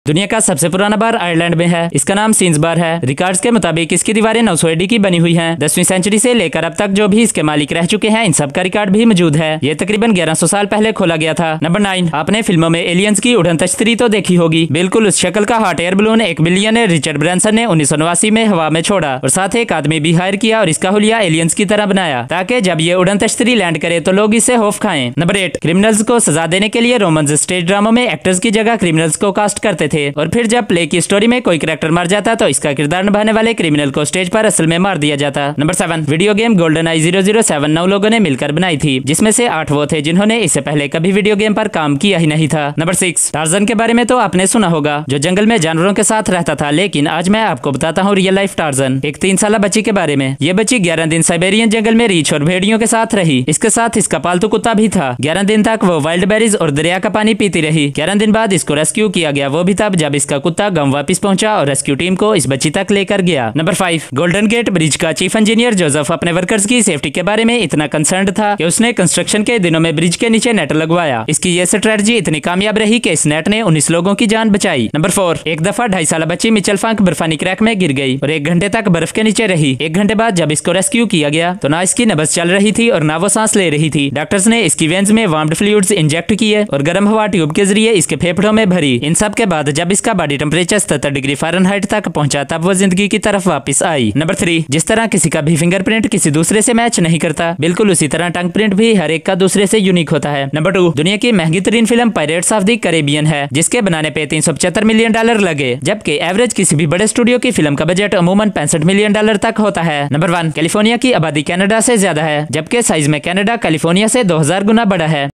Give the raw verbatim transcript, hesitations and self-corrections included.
दुनिया का सबसे पुराना बार आयरलैंड में है। इसका नाम सीन्स बार है। रिकॉर्ड्स के मुताबिक इसकी दीवारें नौ सौ एडी की बनी हुई हैं। दसवीं सेंचुरी से लेकर अब तक जो भी इसके मालिक रह चुके हैं इन सब का रिकॉर्ड भी मौजूद है। ये तकरीबन ग्यारह सौ साल पहले खोला गया था। नंबर नाइन, आपने फिल्मों में एलियंस की उड़न तश्तरी तो देखी होगी। बिल्कुल उस शक्ल का हॉट एयर बलून एक बिलियनर रिचर्ड ब्रांसन ने उन्नीस सौ नवासी में हवा में छोड़ा और साथ एक आदमी भी हायर किया और इसका हुलिया एलियंस की तरह बनाया ताकि जब ये उड़न तश्तरी लैंड करे तो लोग इसे खौफ खाएं। नंबर एट, क्रिमिनल्स को सजा देने के लिए रोमन्स स्टेज ड्रामों में एक्टर्स की जगह क्रिमिनल्स को कास्ट करते थे और फिर जब प्ले की स्टोरी में कोई कैरेक्टर मर जाता तो इसका किरदार निभाने वाले क्रिमिनल को स्टेज पर असल में मार दिया जाता। Number seven, video game GoldenEye zero zero seven नौ लोगों ने मिलकर बनाई थी, जिसमें से आठ वो थे जिन्होंने इससे पहले कभी वीडियो गेम पर काम किया ही नहीं था। नंबर सिक्स, टार्जन के बारे में तो आपने सुना होगा, जो जंगल में जानवरों के साथ रहता था, लेकिन आज मैं आपको बताता हूँ रियल लाइफ टार्जन, एक तीन साल बच्ची के बारे में। ये बच्ची ग्यारह दिन साइबेरियन जंगल में रीछ और भेड़ियों के साथ रही। इसके साथ इसका पालतू कुत्ता भी था। ग्यारह दिन तक वो वाइल्ड बेरीज और दरिया का पानी पीती रही। ग्यारह दिन बाद इसको रेस्क्यू किया गया, वो भी तब जब इसका कुत्ता गांव वापस पहुंचा और रेस्क्यू टीम को इस बच्ची तक लेकर गया। Number five, Golden Gate Bridge का चीफ इंजीनियर जोसेफ अपने वर्कर्स की सेफ्टी के बारे में इतना कंसर्न था कि उसने कंस्ट्रक्शन के दिनों में ब्रिज के नीचे नेट लगवाया। इसकी ये स्ट्रेटजी इतनी कामयाब रही कि इस नेट ने उन्नीस लोगों की जान बचाई। नंबर फोर, एक दफा ढाई साल बच्ची मिचेल फांक बर्फानी क्रैक में गिर गई और एक घंटे तक बर्फ के नीचे रही। एक घंटे बाद जब इसको रेस्क्यू किया गया तो ना इसकी नब्ज चल रही थी और ना वो सांस ले रही थी। डॉक्टर्स ने इसकी वेन्स में वार्म्ड फ्लूइड्स इंजेक्ट किए और गर्म हवा ट्यूब के जरिए इसके फेफड़ों में भरी। इन सब के बाद जब इसका बॉडी टेम्परेचर सत्तर डिग्री फ़ारेनहाइट तक पहुंचा तब वो जिंदगी की तरफ वापस आई। नंबर थ्री, जिस तरह किसी का भी फिंगरप्रिंट किसी दूसरे से मैच नहीं करता, बिल्कुल उसी तरह टंग प्रिंट भी हर एक का दूसरे से यूनिक होता है। नंबर टू, दुनिया की महंगी तरीन film Pirates of the Caribbean है, जिसके बनाने पे तीन सौ पचहत्तर मिलियन डॉलर लगे, जबकि एवरेज किसी भी बड़े स्टूडियो की फिल्म का बजट अमूमन पैंसठ मिलियन डॉलर तक होता है। नंबर वन, कैलिफोर्निया की आबादी कनाडा से ज्यादा है, जबकि साइज में कनाडा कैलिफोर्निया से दो हजार गुना बड़ा है।